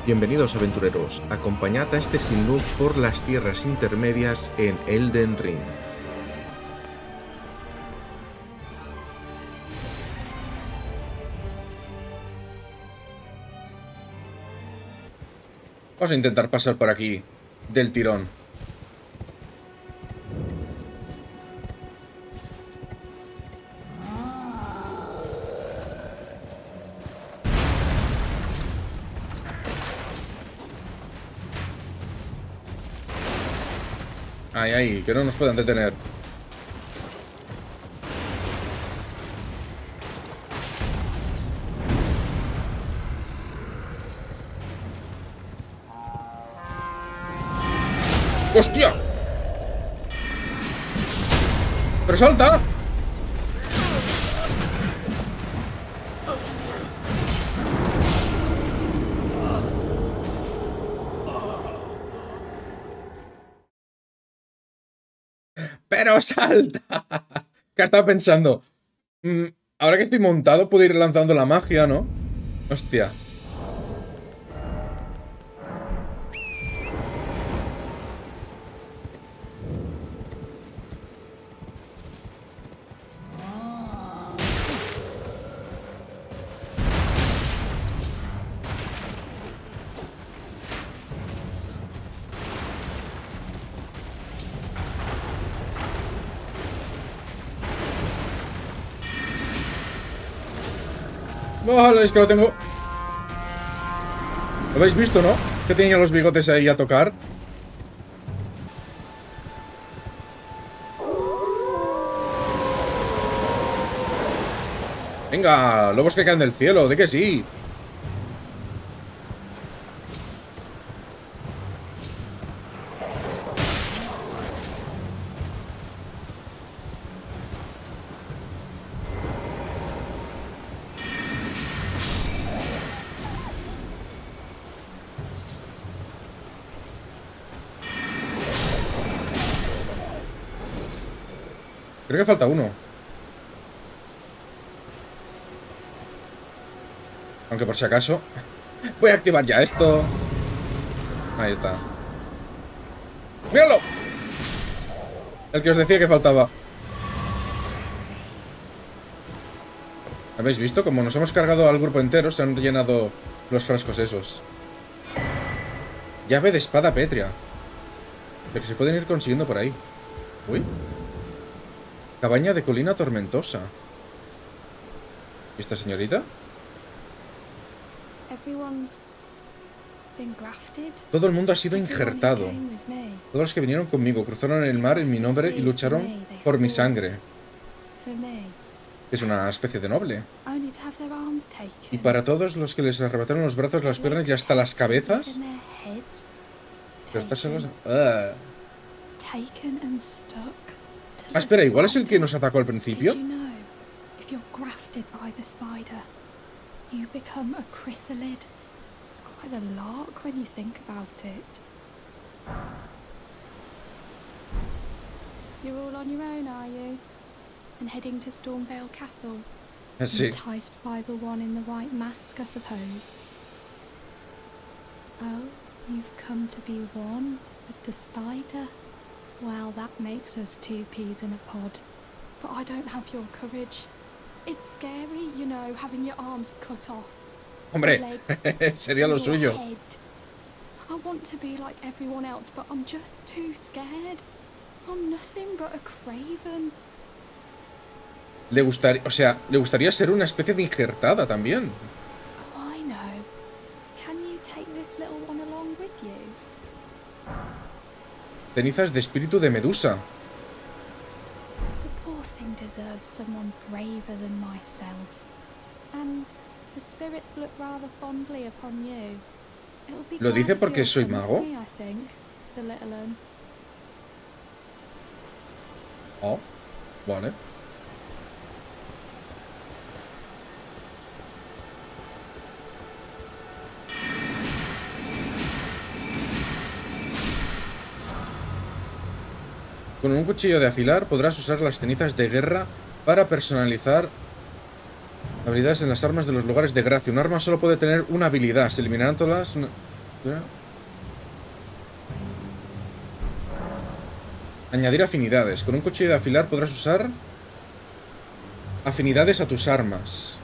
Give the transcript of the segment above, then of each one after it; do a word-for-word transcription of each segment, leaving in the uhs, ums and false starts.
Bienvenidos aventureros, acompañad a este Sinluk por las tierras intermedias en Elden Ring. Vamos a intentar pasar por aquí del tirón. Ay, ay, que no nos puedan detener. ¡Hostia! ¡Pero salta! ¡Pero salta! ¿Qué estaba pensando? Mm, ahora que estoy montado puedo ir lanzando la magia, ¿no? Hostia. Vale, es que lo tengo... ¿Lo habéis visto, no? Que tenía los bigotes ahí a tocar. Venga, lobos que caen del cielo, de que sí. Creo que falta uno. Aunque por si acaso voy a activar ya esto. Ahí está. ¡Míralo! El que os decía que faltaba. ¿Habéis visto? Como nos hemos cargado al grupo entero, se han llenado los frascos esos. Llave de espada pétrea. De que se pueden ir consiguiendo por ahí. Uy. Cabaña de colina tormentosa. ¿Y esta señorita? Todo el mundo ha sido injertado. Todos los que vinieron conmigo cruzaron el mar en mi nombre y lucharon por mi sangre. Es una especie de noble. Y para todos los que les arrebataron los brazos, las piernas y hasta las cabezas. Cortárselos... Ah. Ah, espera, igual es el que nos atacó al principio. You're all on your own, are you? And heading to Stormvale Castle? Sí. Enticed by the one in the white mask, I suppose. Oh, you've come to be one with the spider? Well, that makes us two peas in a pod. But I don't have your courage. It's scary, you know, having your arms cut off. Hombre, sería lo suyo. Head. I want to be like everyone else, but I'm just too scared. I'm nothing but a craven. Le gustaría, o sea, le gustaría ser una especie de injertada también. Oh, I know. Can you take this little one along with you? Cenizas de espíritu de Medusa. The poor thing deserves someone braver than myself. And the spirits look rather fondly upon you. It'll be ¿Lo dice glad to porque feel soy some mago? company, I think, the little one. Oh, vale. Con un cuchillo de afilar podrás usar las cenizas de guerra para personalizar habilidades en las armas de los lugares de gracia. Un arma solo puede tener una habilidad. Se eliminarán todas las Añadir afinidades. Con un cuchillo de afilar podrás usar afinidades a tus armas.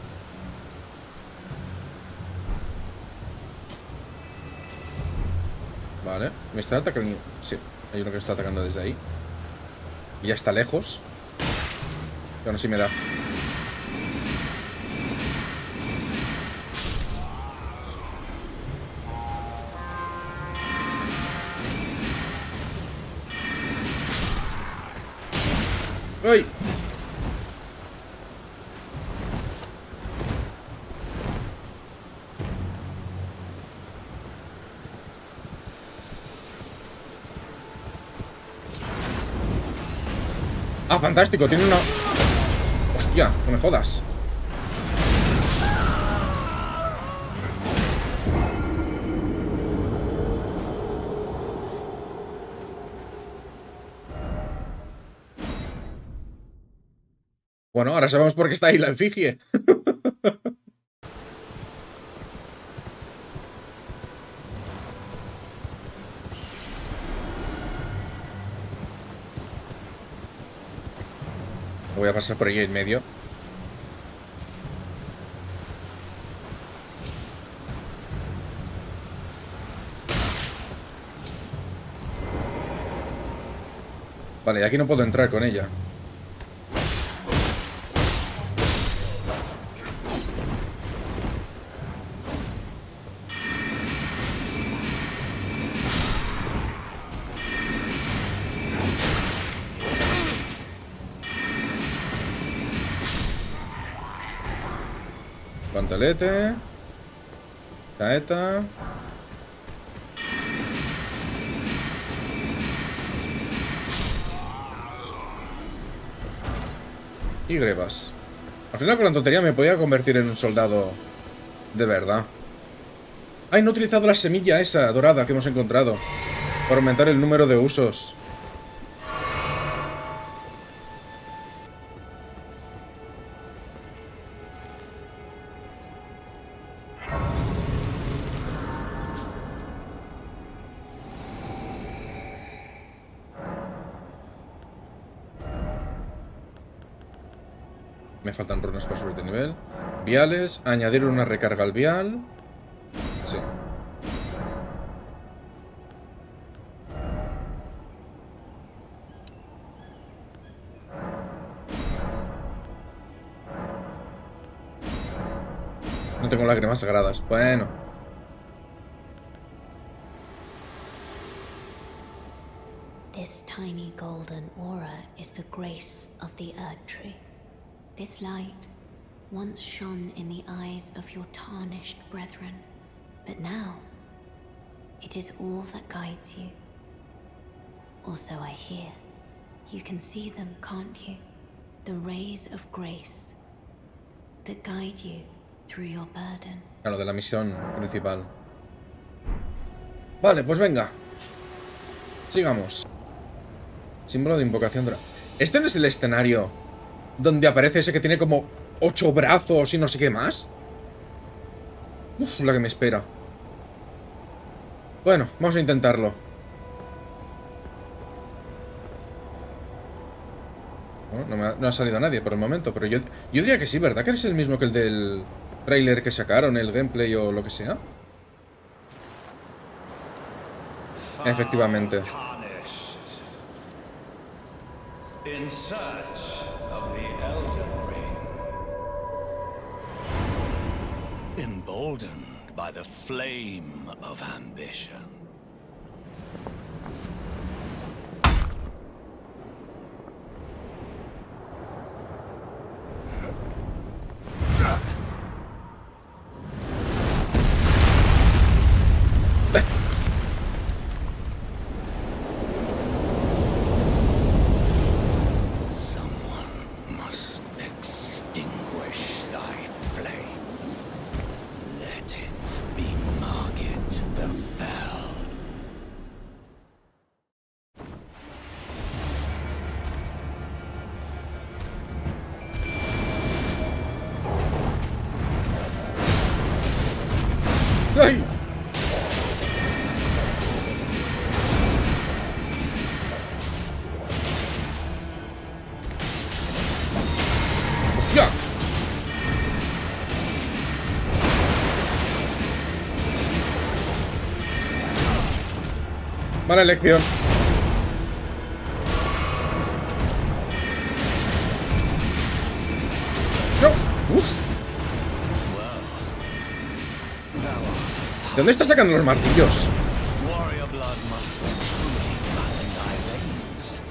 Vale. ¿Me está atacando? Sí, hay uno que me está atacando desde ahí. Y ya está lejos. Pero aún así me da. ¡Ay! ¡Ah, fantástico! Tiene una... ¡Hostia! No me jodas. Bueno, ahora sabemos por qué está ahí la efigie. Voy a pasar por ahí en medio. Vale, y aquí no puedo entrar con ella. Pantalete. Caeta. Y grebas. Al final con la tontería me podía convertir en un soldado de verdad. ¡Ay, no he utilizado la semilla esa dorada que hemos encontrado! Para aumentar el número de usos. Me faltan runas para subir de nivel. Viales. Añadir una recarga al vial. Sí. No tengo lágrimas sagradas. Bueno. This tiny golden aura is the grace of the Erdtree. This light once shone in the eyes of your tarnished brethren, but now it is all that guides you. Also, I hear you can see them, can't you? The rays of grace that guide you through your burden. Claro, de la misión principal. Vale, pues venga. Sigamos. Símbolo de invocación de... ¿Este no es el escenario donde aparece ese que tiene como ocho brazos y no sé qué más? Uf, la que me espera. Bueno, vamos a intentarlo. Bueno, no, me ha, no ha salido nadie por el momento, pero yo, yo diría que sí, ¿verdad? Que es el mismo que el del trailer que sacaron, el gameplay o lo que sea. Efectivamente. In search of the Elden Ring. Emboldened by the flame of ambition. ¡Ay! Mala elección. No. Uf. ¿De dónde está sacando los martillos? Warrior blood must truly run in thy veins.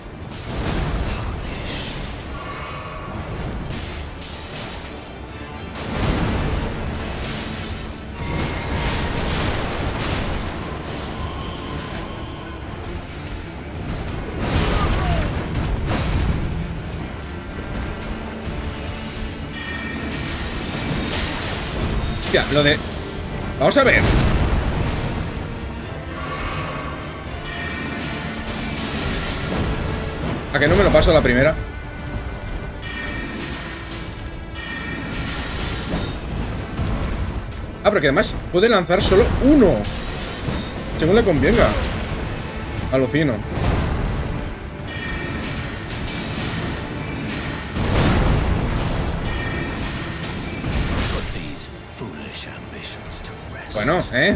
Hostia, lo de... Vamos a ver. ¿A que no me lo paso a la primera? Ah, pero que además puede lanzar solo uno, según le convenga. Alucino. Bueno, ¿eh?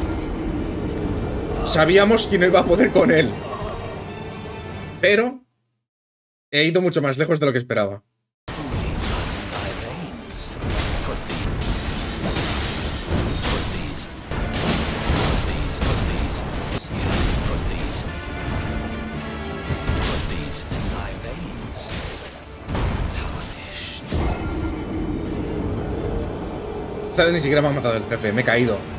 Sabíamos que no iba a poder con él. Pero he ido mucho más lejos de lo que esperaba. Esta vez ni siquiera me ha matado el jefe, me he caído.